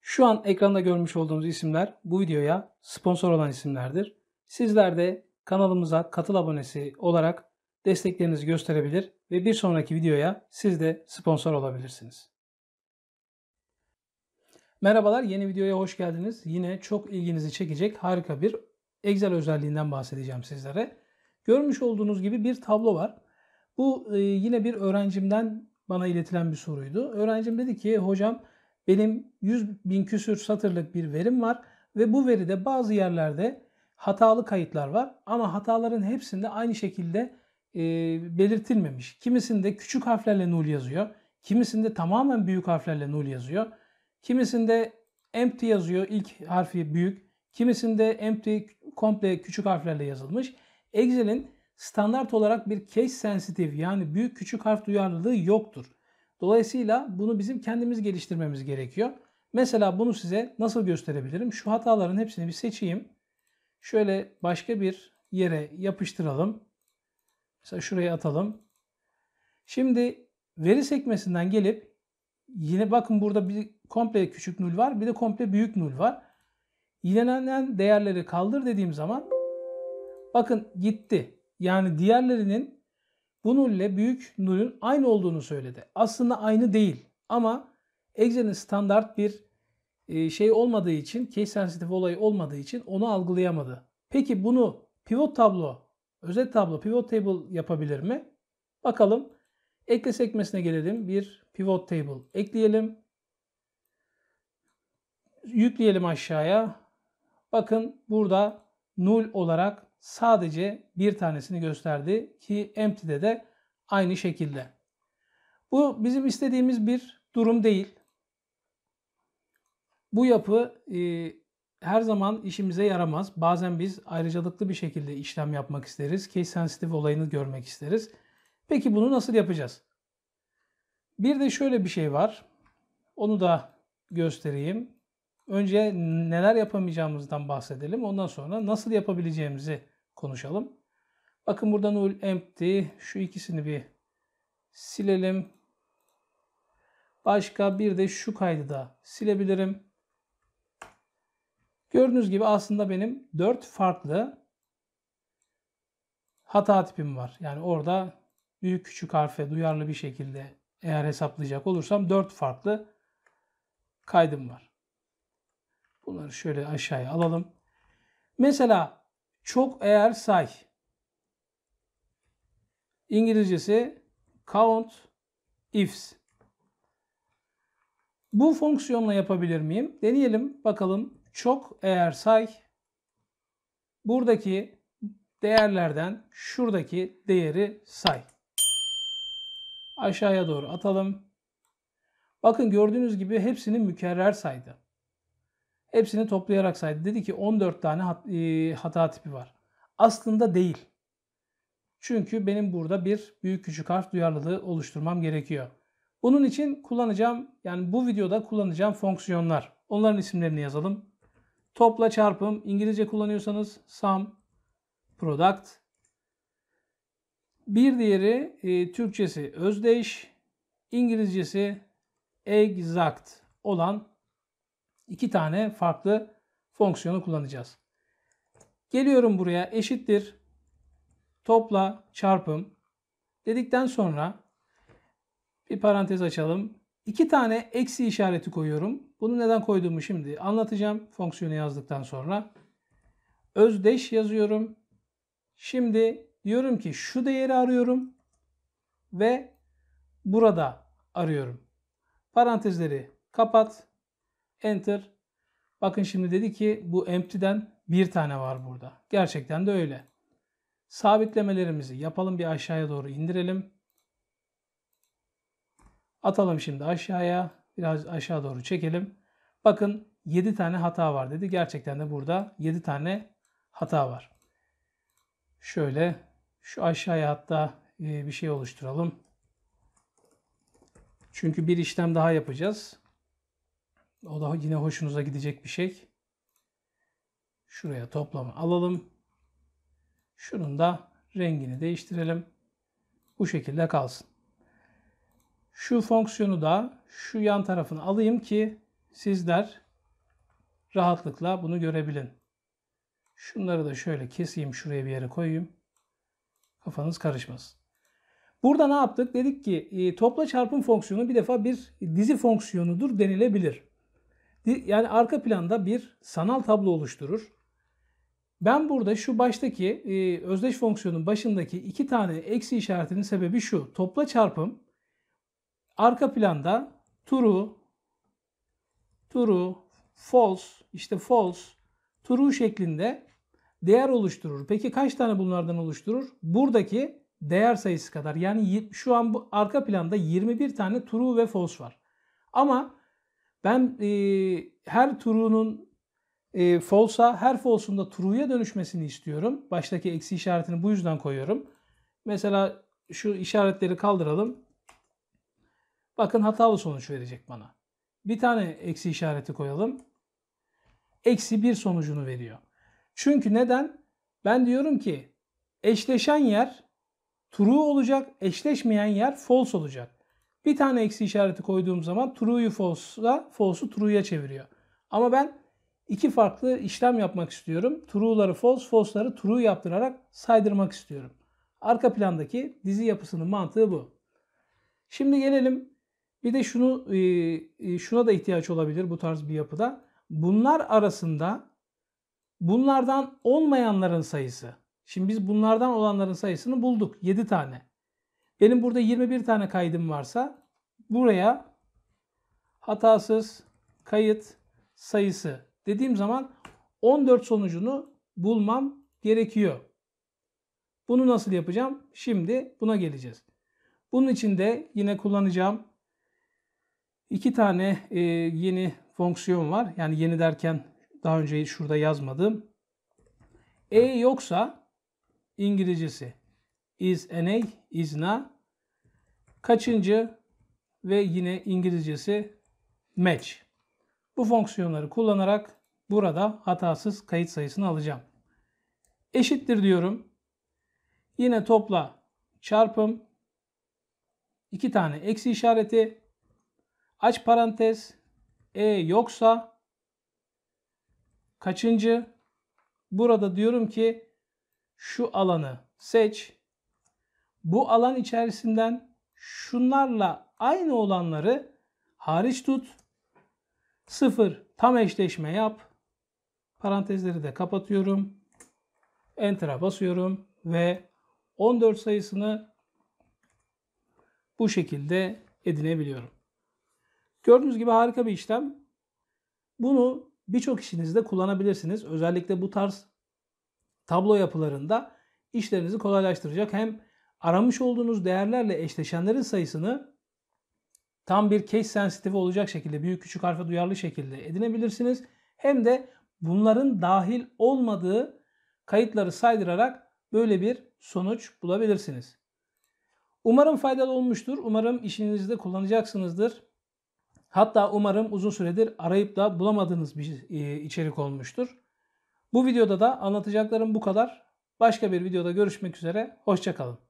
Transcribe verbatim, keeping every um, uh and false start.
Şu an ekranda görmüş olduğunuz isimler bu videoya sponsor olan isimlerdir. Sizler de kanalımıza katıl abonesi olarak desteklerinizi gösterebilir ve bir sonraki videoya siz de sponsor olabilirsiniz. Merhabalar, yeni videoya hoş geldiniz. Yine çok ilginizi çekecek harika bir Excel özelliğinden bahsedeceğim sizlere. Görmüş olduğunuz gibi bir tablo var. Bu e, yine bir öğrencimden bana iletilen bir soruydu. Öğrencim dedi ki, hocam benim yüz bin küsür satırlık bir verim var ve bu veride bazı yerlerde hatalı kayıtlar var ama hataların hepsinde aynı şekilde e, belirtilmemiş. Kimisinde küçük harflerle null yazıyor, kimisinde tamamen büyük harflerle null yazıyor, kimisinde empty yazıyor, ilk harfi büyük, kimisinde empty komple küçük harflerle yazılmış. Excel'in standart olarak bir case sensitive yani büyük küçük harf duyarlılığı yoktur. Dolayısıyla bunu bizim kendimiz geliştirmemiz gerekiyor. Mesela bunu size nasıl gösterebilirim? Şu hataların hepsini bir seçeyim. Şöyle başka bir yere yapıştıralım. Mesela şuraya atalım. Şimdi veri sekmesinden gelip yine bakın burada bir komple küçük nul var, bir de komple büyük nul var. Yinelenen değerleri kaldır dediğim zaman bakın gitti. Yani diğerlerinin bu nul ile büyük nulün aynı olduğunu söyledi. Aslında aynı değil ama Excel'in standart bir şey olmadığı için, case sensitive olayı olmadığı için onu algılayamadı. Peki bunu pivot tablo, özet tablo, pivot table yapabilir mi? Bakalım. Ekle sekmesine gelelim. Bir pivot table ekleyelim. Yükleyelim aşağıya. Bakın burada null olarak sadece bir tanesini gösterdi ki empty'de de aynı şekilde. Bu bizim istediğimiz bir durum değil. Bu yapı e, her zaman işimize yaramaz. Bazen biz ayrıcalıklı bir şekilde işlem yapmak isteriz. Case sensitive olayını görmek isteriz. Peki bunu nasıl yapacağız? Bir de şöyle bir şey var. Onu da göstereyim. Önce neler yapamayacağımızdan bahsedelim. Ondan sonra nasıl yapabileceğimizi konuşalım. Bakın burada null, empty. Şu ikisini bir silelim. Başka bir de şu kaydı da silebilirim. Gördüğünüz gibi aslında benim dört farklı hata tipim var. Yani orada büyük küçük harfe duyarlı bir şekilde eğer hesaplayacak olursam dört farklı kaydım var. Bunları şöyle aşağıya alalım. Mesela çok eğer say. İngilizcesi count ifs. Bu fonksiyonla yapabilir miyim? Deneyelim bakalım. Çok eğer say. Buradaki değerlerden şuradaki değeri say. Aşağıya doğru atalım. Bakın gördüğünüz gibi hepsini mükerrer saydı. Hepsini toplayarak saydı. Dedi ki on dört tane hata tipi var. Aslında değil. Çünkü benim burada bir büyük küçük harf duyarlılığı oluşturmam gerekiyor. Bunun için kullanacağım, yani bu videoda kullanacağım fonksiyonlar. Onların isimlerini yazalım. Topla çarpım, İngilizce kullanıyorsanız sum, product. Bir diğeri e, Türkçesi özdeş, İngilizcesi exact olan iki tane farklı fonksiyonu kullanacağız. Geliyorum buraya, eşittir topla çarpım dedikten sonra bir parantez açalım. İki tane eksi işareti koyuyorum. Bunu neden koyduğumu şimdi anlatacağım fonksiyonu yazdıktan sonra. Özdeş yazıyorum. Şimdi diyorum ki şu değeri arıyorum ve burada arıyorum. Parantezleri kapat. Enter. Bakın şimdi dedi ki bu empty'den bir tane var burada. Gerçekten de öyle. Sabitlemelerimizi yapalım, bir aşağıya doğru indirelim. Atalım şimdi aşağıya. Biraz aşağı doğru çekelim. Bakın yedi tane hata var dedi. Gerçekten de burada yedi tane hata var. Şöyle şu aşağıya hatta bir şey oluşturalım. Çünkü bir işlem daha yapacağız. O da yine hoşunuza gidecek bir şey. Şuraya toplama alalım. Şunun da rengini değiştirelim. Bu şekilde kalsın. Şu fonksiyonu da şu yan tarafına alayım ki sizler rahatlıkla bunu görebilin. Şunları da şöyle keseyim, şuraya bir yere koyayım. Kafanız karışmasın. Burada ne yaptık? Dedik ki e, topla çarpım fonksiyonu bir defa bir dizi fonksiyonudur denilebilir. Yani arka planda bir sanal tablo oluşturur. Ben burada şu baştaki e, özdeş fonksiyonun başındaki iki tane eksi işaretinin sebebi şu. Topla çarpım arka planda true, true, false, işte false, true şeklinde değer oluşturur. Peki kaç tane bunlardan oluşturur? Buradaki değer sayısı kadar. Yani şu an bu arka planda yirmi bir tane true ve false var. Ama ben e, her true'nun e, false'a, her false'un da true'ya dönüşmesini istiyorum. Baştaki eksi işaretini bu yüzden koyuyorum. Mesela şu işaretleri kaldıralım. Bakın hatalı sonuç verecek bana. Bir tane eksi işareti koyalım. Eksi bir sonucunu veriyor. Çünkü neden? Ben diyorum ki eşleşen yer true olacak, eşleşmeyen yer false olacak. Bir tane eksi işareti koyduğum zaman true'yu false'a, false'u true'ya çeviriyor. Ama ben iki farklı işlem yapmak istiyorum. True'ları false, false'ları true yaptırarak saydırmak istiyorum. Arka plandaki dizi yapısının mantığı bu. Şimdi gelelim. Bir de şunu şuna da ihtiyaç olabilir bu tarz bir yapıda. Bunlar arasında bunlardan olmayanların sayısı. Şimdi biz bunlardan olanların sayısını bulduk. yedi tane. Benim burada yirmi bir tane kaydım varsa buraya hatasız kayıt sayısı dediğim zaman on dört sonucunu bulmam gerekiyor. Bunu nasıl yapacağım? Şimdi buna geleceğiz. Bunun için de yine kullanacağım iki tane e, yeni fonksiyon var. Yani yeni derken daha önce şurada yazmadım. E yoksa İngilizcesi is na, is not. Kaçıncı ve yine İngilizcesi match. Bu fonksiyonları kullanarak burada hatasız kayıt sayısını alacağım. Eşittir diyorum. Yine topla çarpım. iki tane eksi işareti. Aç parantez. E yoksa kaçıncı? Burada diyorum ki şu alanı seç. Bu alan içerisinden şunlarla aynı olanları hariç tut. sıfır tam eşleşme yap. Parantezleri de kapatıyorum. Enter'a basıyorum ve on dört sayısını bu şekilde edinebiliyorum. Gördüğünüz gibi harika bir işlem. Bunu birçok işinizde kullanabilirsiniz. Özellikle bu tarz tablo yapılarında işlerinizi kolaylaştıracak. Hem aramış olduğunuz değerlerle eşleşenlerin sayısını tam bir case sensitive olacak şekilde, büyük küçük harfe duyarlı şekilde edinebilirsiniz. Hem de bunların dahil olmadığı kayıtları saydırarak böyle bir sonuç bulabilirsiniz. Umarım faydalı olmuştur. Umarım işinizde kullanacaksınızdır. Hatta umarım uzun süredir arayıp da bulamadığınız bir içerik olmuştur. Bu videoda da anlatacaklarım bu kadar. Başka bir videoda görüşmek üzere. Hoşça kalın.